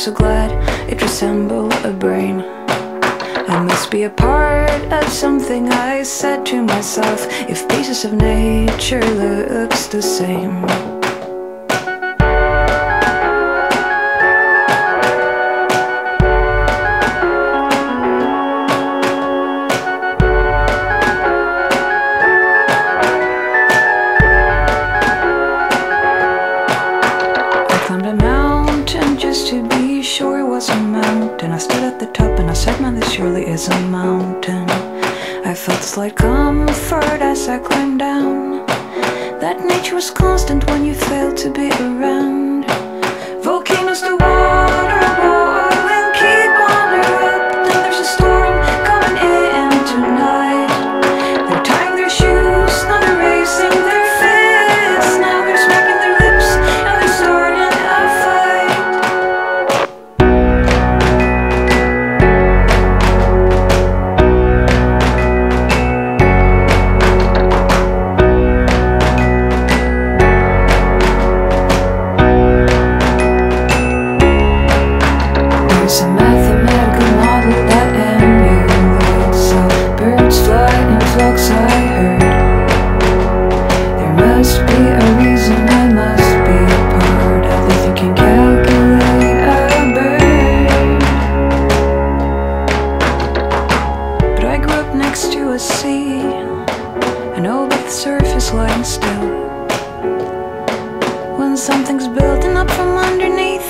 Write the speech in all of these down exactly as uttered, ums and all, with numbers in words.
so glad it resembled a brain. I must be a part of something, I said to myself, if pieces of nature looks the same. To be sure it was a mountain, I stood at the top and I said, man, this surely is a mountain. I felt a slight comfort as I climbed down, that nature was constant when you failed to be around. Volcanoes, the water boiling, keep on erupting. There's a storm coming in tonight. They're tying their shoes, now they're raising their fists, now they're smacking their lips, now they're starting a fight. It's a mathematical model that emulates how birds fly in flocks, I heard. There must be a reason I must be a part of if you can calculate a bird. But I grew up next to a sea, I know about the surface lying still. When something's building up from underneath,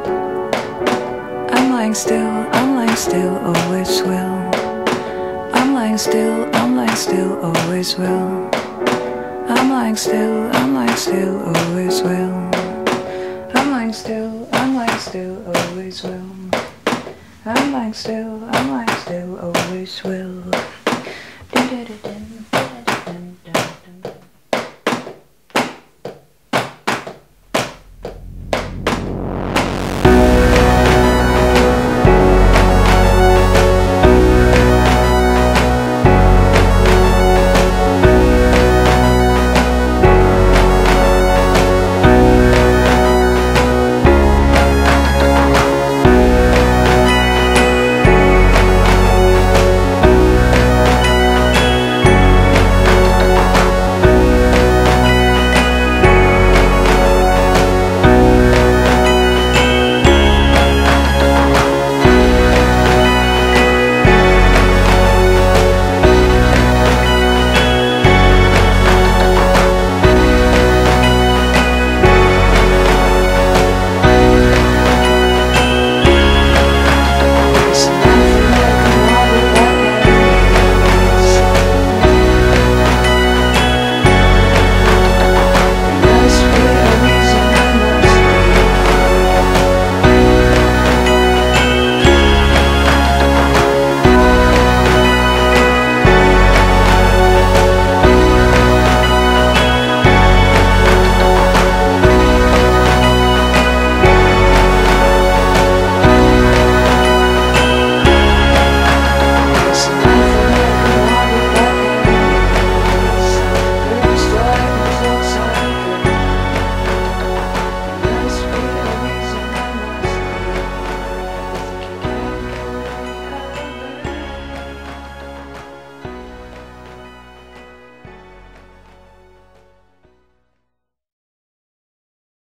I'm lying still, I'm lying still, always will. I'm lying still, I'm lying still, always will. I'm lying still, I'm lying still, always will. I'm lying still, I'm lying still, always will. I'm lying still, I'm lying still, always will. Do do do do.